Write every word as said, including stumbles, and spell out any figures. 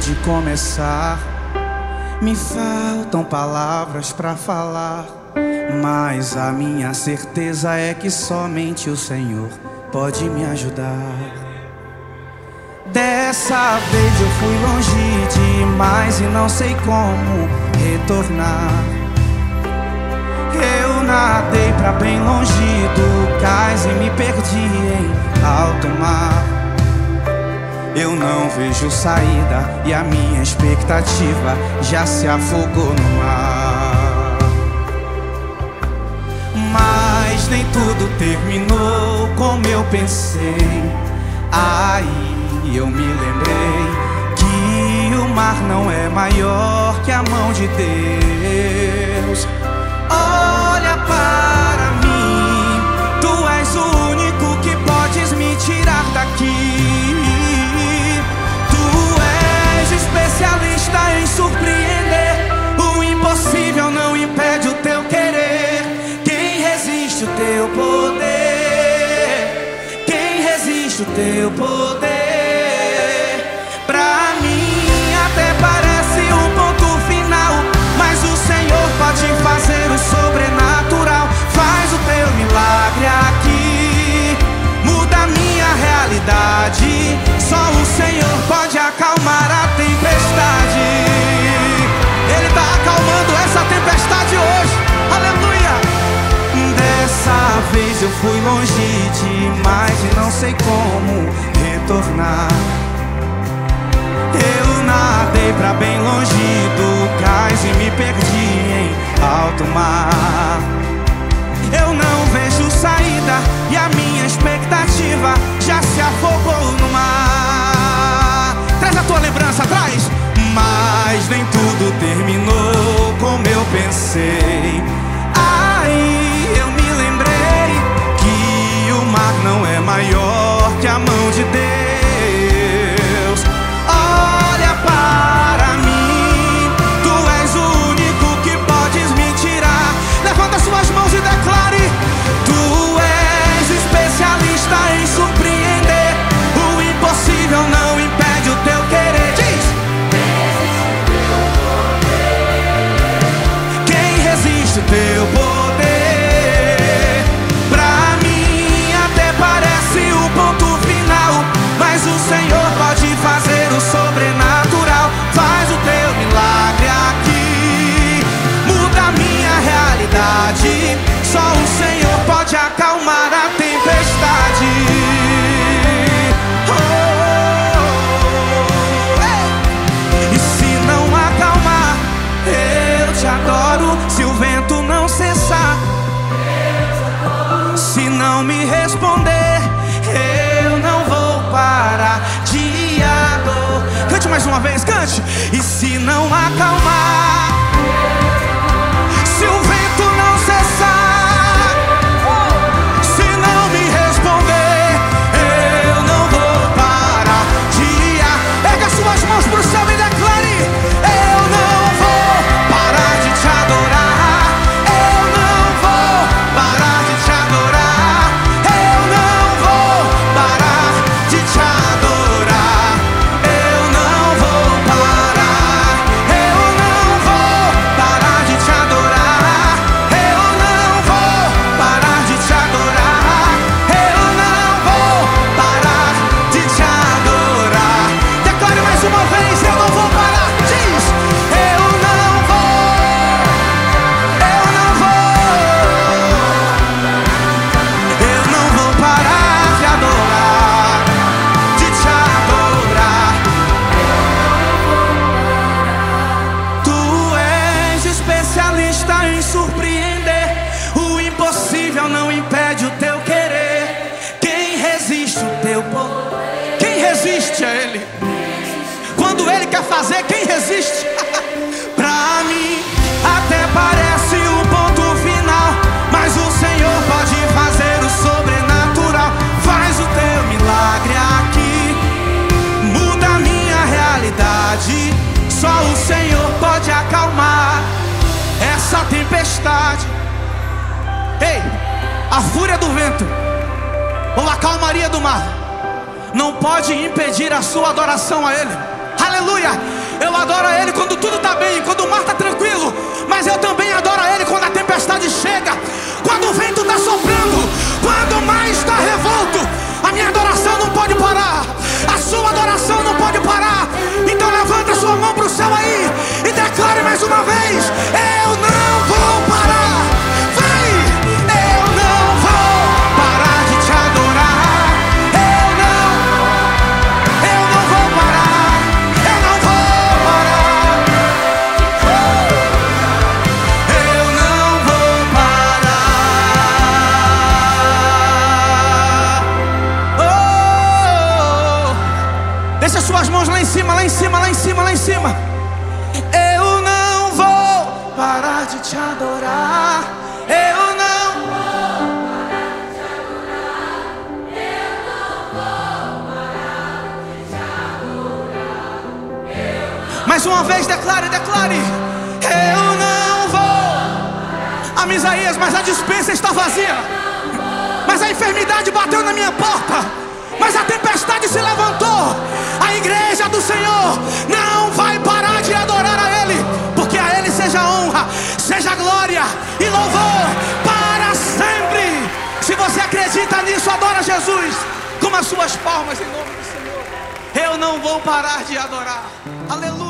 de começar. Me faltam palavras pra falar, mas a minha certeza é que somente o Senhor pode me ajudar. Dessa vez eu fui longe demais e não sei como retornar. Eu nadei pra bem longe do cais e me perdi em alto mar. Eu não vejo saída e a minha expectativa já se afogou no mar. Mas nem tudo terminou como eu pensei. Aí eu me lembrei que o mar não é maior que a mão de Deus. Olha para mim, tu és o único que podes me tirar daqui. Tu és especialista em surpreender. O impossível não impede o teu querer. Quem resiste o teu poder? Quem resiste o teu poder? Pra mim até parece um ponto final, mas o Senhor pode fazer o sobrenatural. Faz o teu milagre aqui, muda a minha realidade. Só o Senhor pode acalmar a tempestade. Ele está acalmando essa tempestade hoje, aleluia. Dessa vez eu fui longe demais e não sei como retornar. Eu nadei pra bem longe do cais e me perdi em alto mar. Eu não vejo saída e a minha expectativa já se afogou no mar. Traz a tua lembrança, traz. Mas nem tudo terminou como eu pensei. Aí eu me lembrei que o mar não é maior que a mão de Deus. Olha para mim, tu és o único que podes me tirar. Levanta suas mãos e declare: tu és especialista em surpreender. O impossível não impede o teu querer. Diz! Quem resiste o teu poder? Pra mim até parece o ponto final, mas o Senhor pode fazer o sobrenatural. Faz o teu milagre aqui, muda a minha realidade. Só o Senhor pode acalmar a tempestade. Oh, hey. E se não acalmar, eu te adoro. Se o vento não cessar, se não me responder, eu não vou parar de adorar. Cante mais uma vez, cante. E se não acalmar, se o vento não cessar, se não me responder, eu não vou parar de adorar. Erga suas mãos pro céu e declare: eu não vou parar de te adorar. Eu não vou parar de te adorar. Eu não vou parar de te adorar. Eu não vou parar. Eu não vou parar de te adorar. Eu não vou parar de te adorar. Eu não vou parar de te adorar. Declare mais uma vez: eu não vou parar. Diz: eu não vou. Eu não vou. Eu não vou parar de adorar, de te adorar. Tu és especialista em surpreender. O impossível não impede o teu querer. Quem resiste o teu poder? Quem resiste a Ele? Quando Ele quer fazer, quem resiste? Pra mim até parece um ponto final, mas o Senhor pode fazer o sobrenatural. Faz o teu milagre aqui, muda a minha realidade. Só o Senhor pode acalmar essa tempestade. Ei, a fúria do vento ou a calmaria do mar não pode impedir a sua adoração a Ele. Aleluia. Eu adoro a Ele quando tudo está bem, quando o mar está tranquilo. Mas eu também adoro a Ele quando a tempestade chega, quando o vento está soprando, quando o mar está revolto. A minha adoração não pode parar, a sua adoração não pode parar. Então levanta a sua mão para o céu aí e declare mais uma vez: eu não vou parar. Vai! Eu não vou parar de te adorar. Eu não, eu não vou parar. Eu não vou parar. Eu não vou parar. Oh! Deixa suas mãos lá em cima, lá em cima, lá em cima, lá em cima. Eu não vou parar de te adorar. Eu não vou parar de te adorar. Eu não vou parar de te adorar. Mais uma vez declare, declare. Eu não vou. Ah, Isaías, mas a despensa está vazia. Mas a enfermidade bateu na minha porta. Mas a tempestade se levantou. A igreja do Senhor não vai parar de adorar a Ele, porque a Ele seja honra, seja glória e louvor para sempre. Se você acredita nisso, adora Jesus com as suas palmas em nome do Senhor. Eu não vou parar de adorar. Aleluia.